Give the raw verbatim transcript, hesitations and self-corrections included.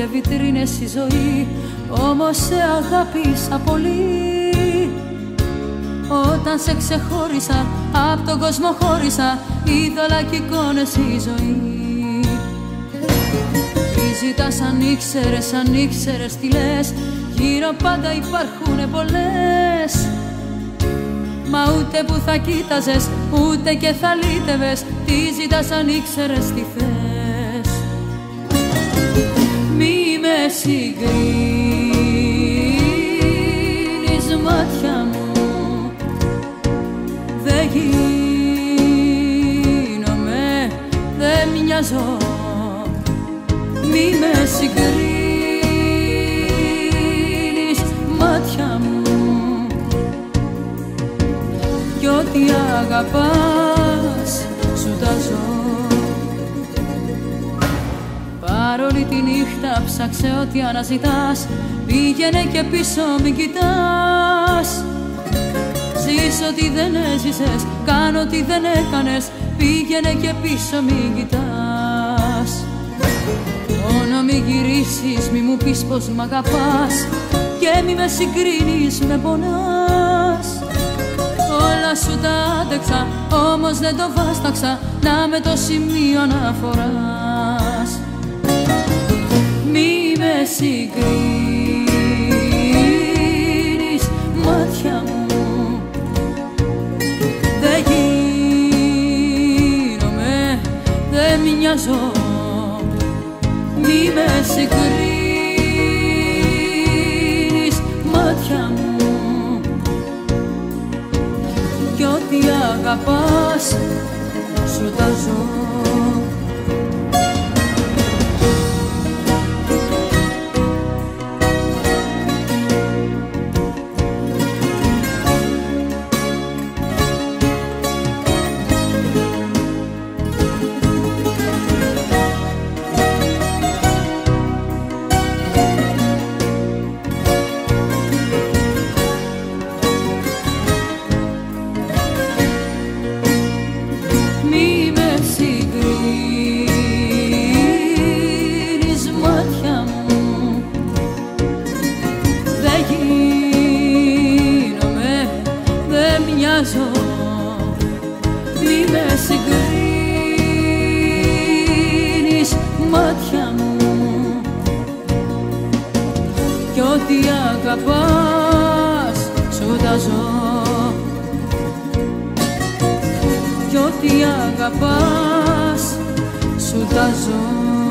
και βιτρίνες η ζωή, όμως σε αγάπησα πολύ. Όταν σε ξεχώρισα, απ' τον κόσμο χώρισα, είδωλα κι εικόνες η ζωή. Τι ζητάς αν ήξερες, αν ήξερες τι λες, γύρω πάντα υπάρχουνε πολλές. Μα ούτε που θα κοίταζες, ούτε και θα λύτευες, τι ζητάς αν ήξερες τι θες. Μη με συγκρίνεις μάτια μου, δεν γίνομαι, δεν μοιάζω. Μη με συγκρίνεις μάτια μου, κι ό,τι αγαπάς σου τα ζω. Παρόλη τη νύχτα ψάξε ό,τι αναζητάς, πήγαινε και πίσω μην κοιτάς. Ζεις ό,τι δεν έζησες, κάνε ό,τι δεν έκανες, πήγαινε και πίσω μην κοιτάς. Μόνο μη γυρίσεις, μη μου πεις πως μ' αγαπάς, και μη με συγκρίνεις, με πονάς. Όλα σου τα άντεξα, όμως δεν το βάσταξα, να με το σημείο αναφοράς. Μη με συγκρίνεις μάτια μου, δεν γίνομαι, δεν μοιάζω. Μη με συγκρίνεις μάτια μου, κι ό,τι αγαπάς σου τα ζω. Μη με συγκρίνεις μάτια μου, κι ό,τι αγαπάς σου τα ζω, κι ό,τι αγαπάς σου τα ζω.